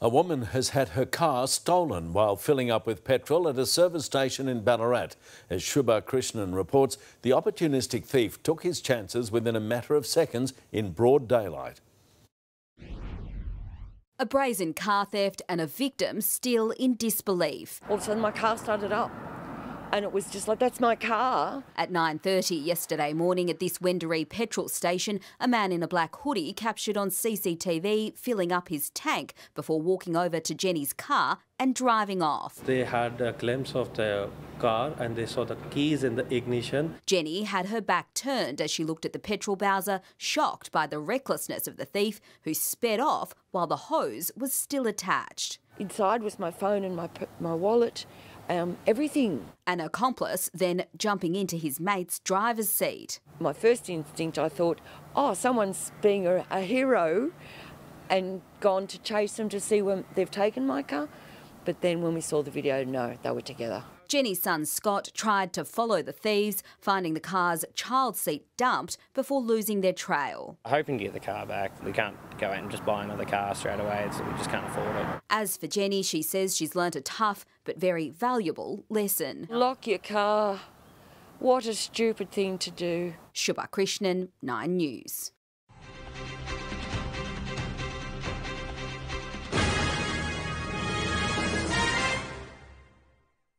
A woman has had her car stolen while filling up with petrol at a service station in Ballarat. As Shubha Krishnan reports, the opportunistic thief took his chances within a matter of seconds in broad daylight. A brazen car theft and a victim still in disbelief. All of a sudden my car started up and it was just like, that's my car. At 9:30 yesterday morning at this Wendouree petrol station, a man in a black hoodie captured on CCTV filling up his tank before walking over to Jenny's car and driving off. They had a glimpse of the car and they saw the keys in the ignition. Jenny had her back turned as she looked at the petrol bowser, shocked by the recklessness of the thief, who sped off while the hose was still attached. Inside was my phone and my wallet, everything. An accomplice then jumping into his mate's driver's seat. My first instinct, I thought, oh, someone's being a hero and gone to chase them to see when they've taken my car. But then when we saw the video, no, they were together. Jenny's son Scott tried to follow the thieves, finding the car's child seat dumped before losing their trail. Hoping to get the car back. We can't go out and just buy another car straight away, so we just can't afford it. As for Jenny, she says she's learnt a tough but very valuable lesson. Lock your car. What a stupid thing to do. Shubha Krishnan, 9 News.